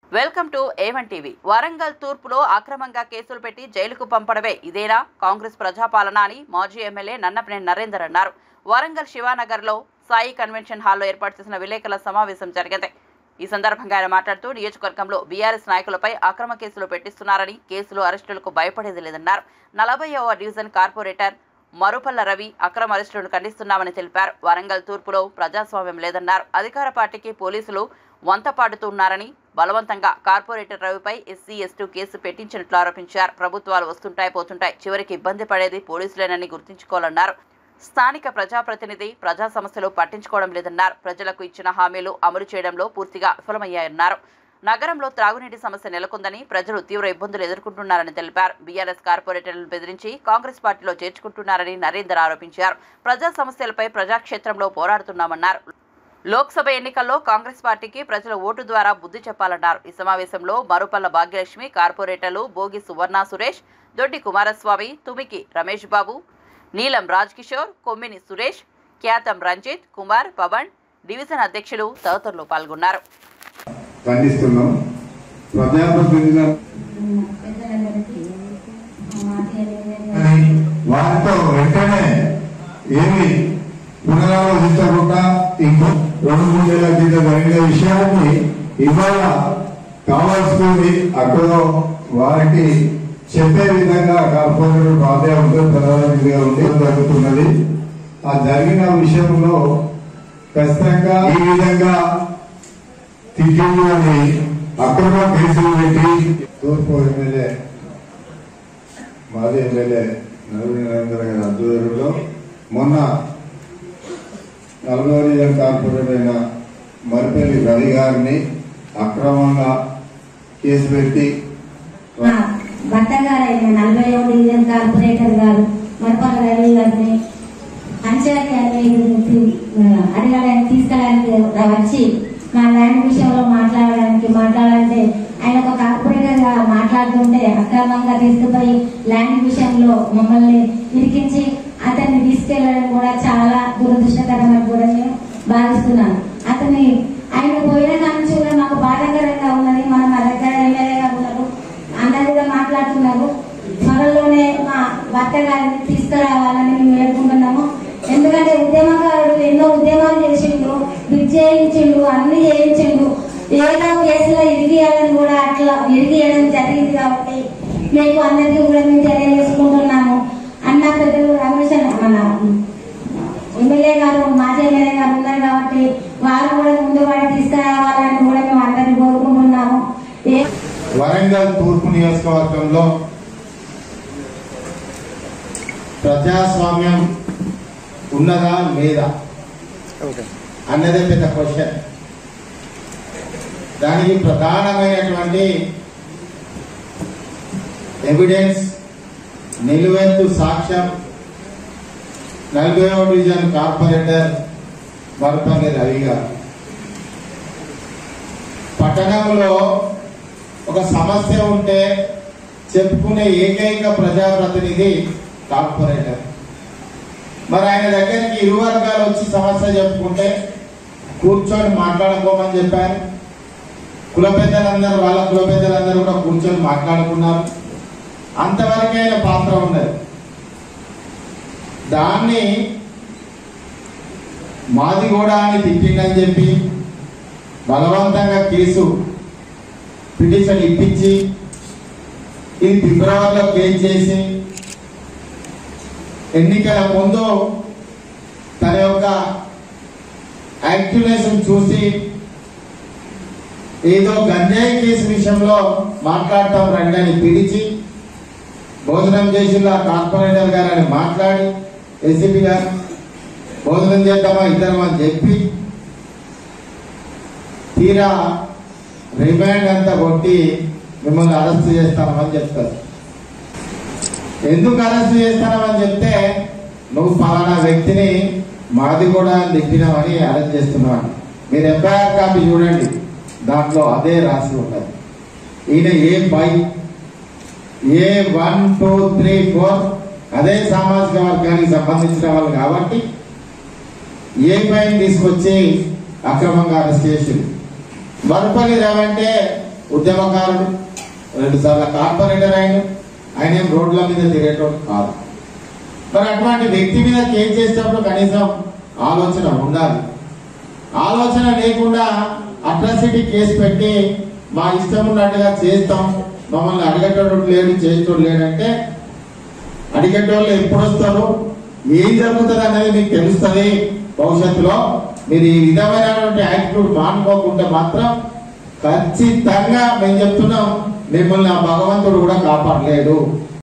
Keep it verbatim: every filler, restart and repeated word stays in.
Welcome to A one TV. Warangal తూర్పులో అక్రమంగా కేసులు పెట్టి జైలుకు పంపడమే ఇదేనా కాంగ్రెస్ ప్రజాపాలన అని మాజీ ఎమ్మెల్యే నన్నపనేని నరేందర్ అన్నారు. వరంగల్ శివానగర్లో సాయి కన్వెన్షన్ హాల్లో ఏర్పాటు చేసిన విలేకరుల సమావేశం జరిగింది. ఈ సందర్భంగా ఆయన మాట్లాడుతూ నియోజకవర్గంలో బీఆర్ఎస్ నాయకులపై అక్రమ కేసులు పెట్టిస్తున్నారని, కేసులు అరెస్టులకు భయపడేది లేదన్నారు. నలభైవ డివిజన్ కార్పొరేటర్ మరుపల్ల రవి అక్రమ అరెస్టులను ఖండిస్తున్నామని తెలిపారు. వరంగల్ తూర్పులో ప్రజాస్వామ్యం లేదన్నారు. అధికార పార్టీకి పోలీసులు వంత పాడుతున్నారని, బలవంతంగా కార్పొరేటర్ రవిపై ఎస్సీ ఎస్టీ కేసు పెట్టించినట్లు ఆరోపించారు. ప్రభుత్వాలు వస్తుంటాయి పోతుంటాయి, చివరికి ఇబ్బంది పడేది పోలీసులేనని గుర్తుంచుకోవాలన్నారు. స్థానిక ప్రజాప్రతినిధి ప్రజా సమస్యలు పట్టించుకోవడం లేదన్నారు. ప్రజలకు ఇచ్చిన హామీలు అమలు చేయడంలో పూర్తిగా విఫలమయ్యాయన్నారు. నగరంలో త్రాగునీటి సమస్య నెలకొందని, ప్రజలు తీవ్ర ఇబ్బందులు ఎదుర్కొంటున్నారని తెలిపారు. బీఆర్ఎస్ కార్పొరేటర్లను బెదిరించి కాంగ్రెస్ పార్టీలో చేర్చుకుంటున్నారని నరేందర్ ఆరోపించారు. ప్రజా సమస్యలపై ప్రజాక్షేత్రంలో పోరాడుతున్నామన్నారు. లోక్సభ ఎన్నికల్లో కాంగ్రెస్ పార్టీకి ప్రజల ఓటు ద్వారా బుద్ధి చెప్పాలన్నారు. ఈ సమావేశంలో మరుపల్ల భాగ్యలక్ష్మి, కార్పొరేటర్లు బోగి సువర్ణ సురేష్, దొడ్డి కుమారస్వామి, తుమికి రమేష్ బాబు, నీలం రాజ్ కిషోర్, కొమ్మిని సురేష్, ఖ్యాతం రంజిత్ కుమార్, పవన్, డివిజన్ అధ్యక్షులు తదితరులు పాల్గొన్నారు. పునరాలోచించకుండా ఇంకో రెండు మూడేళ్ల క్రితం జరిగిన విషయాన్ని ఇవాళ కావాల్సుకుని అక్కడ వారికి చెప్పే విధంగా కార్పొరేటర్ బాధ్యత ఉంటే ప్రధానంగా ఉండి జరుగుతున్నది. ఆ జరిగిన విషయంలో ఖచ్చితంగా ఈ విధంగా తిరిగి అని అక్రమ కేసులు పెట్టి తూర్పు ఎమ్మెల్యే మాజీ ఎమ్మెల్యే నవీన్ నరేంద్ర గారి ఆధ్వర్యంలో మొన్న నలభై డివిజన్ కార్పొరేటర్ అయిన మరిపల్లి రవి గారిని అక్రమంగా కేసు పెట్టి భర్త గారైన నలభై డివిజన్ కార్పొరేటర్ గారు మరిపల్లి రవి గారిని పంచాయతీ అడగడానికి తీసుకెళ్ళడానికి వచ్చి మా ల్యాండ్ విషయంలో మాట్లాడడానికి మాట్లాడాలంటే ఆయన ఒక కార్పొరేటర్ గా మాట్లాడుతుంటే అక్రమంగా తీసుకుపోయి ల్యాండ్ విషయంలో మమ్మల్ని ఇరికించి అతన్ని తీసుకెళ్లడం కూడా చాలా దురదృష్టకరమని కూడా నేను భావిస్తున్నాను. అతని ఆయన పోయిన కానుంచి కూడా మాకు బాధాకరంగా ఉన్నది. మనం మా దగ్గర ఎమ్మెల్యేగా ఉన్నారు, అందరూ కూడా మాట్లాడుతున్నారు. త్వరలోనే మా భర్త గారిని తీసుకురావాలని మేము వేడుకుంటున్నాము. ఎందుకంటే ఉద్యమకారుడు ఎన్నో ఉద్యమాలు చేసిండు, బిడ్ చేయించిండు, అన్ని చేయించిండు. ఏదో కేసులో ఇరిగియాలని కూడా అట్లా ఇరిగియడం జరిగింది. కాబట్టి మీకు అందరికీ కూడా మేము తెలియజేసుకుంటున్నాము. అన్న పెద్దలు రమేష్ మన ఎమ్మెల్యే గారు మాజీ ఎమ్మెల్యే గారు ఉన్నారు కాబట్టి వారు కూడా ముందు వాడి తీసుకురావాలని కూడా మేము అందరినీ కోరుకుంటున్నాము. వరంగల్ తూర్పు నియోజకవర్గంలో ప్రజాస్వామ్యం ఉన్నదా లేదా అన్నదే పెద్ద క్వశ్చన్. దానికి ప్రధానమైనటువంటి ఎవిడెన్స్, నిలువెత్తు సాక్ష్యం నలభై డివిజన్ కార్పొరేటర్ మరుపల్లి రవి గారు. పట్టణంలో ఒక సమస్య ఉంటే చెప్పుకునే ఏకైక ప్రజాప్రతినిధి కార్పొరేటర్. మరి ఆయన దగ్గరికి ఇరు వర్గాలు వచ్చి సమస్య చెప్పుకుంటే కూర్చొని మాట్లాడుకోమని చెప్పారు. కుల పెద్దలందరూ వాళ్ళ కుల పెద్దలందరూ కూడా కూర్చొని మాట్లాడుకున్నారు. అంతవరకే ఆయన పాత్ర ఉన్నది. దాన్ని మాది కూడా అని తిట్టిందని చెప్పి బలవంతంగా కేసు పిటిషన్ ఇప్పించి ఇది ఫిబ్రవరిలో కేసు చేసి ఎన్నికల ముందు తన యొక్క యాక్టివ్నెస్ చూసి ఏదో గంజాయి కేసు విషయంలో మాట్లాడటం రండి పిలిచి భోజనం చేసిన కార్పొరేటర్ గారు అని మాట్లాడి ఎస్సీపీ గారు భోజనం చేద్దామా ఇద్దరం అని చెప్పి తీరా రిమాండ్ అంతా కొట్టి మిమ్మల్ని అరెస్ట్ చేస్తామని చెప్తారు. ఎందుకు అరెస్ట్ చేస్తానమని చెప్తే నువ్వు ఫలానా వ్యక్తిని మాది కూడా తిట్టినామని అరెస్ట్ చేస్తున్నావు. మీరు ఎఫ్ఐఆర్ కాపీ చూడండి, దాంట్లో అదే రాసి ఉంటుంది. ఈయన A by A one two three four అదే సామాజిక వర్గానికి సంబంధించిన వాళ్ళు కాబట్టి ఏ పైన తీసుకొచ్చి అక్రమంగా అరెస్ట్ చేసింది. మరుపల్లి రవి అంటే ఉద్యమకారుడు, రెండు సార్లు కార్పొరేటర్ ఆయన, ఆయన ఏం రోడ్ల మీద తిరిగేటోడు కాదు. మరి అటువంటి వ్యక్తి మీద కేసు చేసేటప్పుడు కనీసం ఆలోచన ఉండాలి. ఆలోచన లేకుండా అట్రాసిటీ కేసు పెట్టి మా ఇష్టం ఉన్నట్టుగా చేస్తాం, మమ్మల్ని అడిగేటోడు లేడు, చేసేటోడు లేడంటే అడిగేటోళ్ళు ఎప్పుడు వస్తారు, ఏం జరుగుతుంది అనేది మీకు తెలుస్తుంది భవిష్యత్తులో. మీరు ఈ విధమైనటువంటి యాటిట్యూడ్ మానుకోకుండా మాత్రం ఖచ్చితంగా మేము చెప్తున్నాం, మిమ్మల్ని ఆ భగవంతుడు కూడా కాపాడలేడు.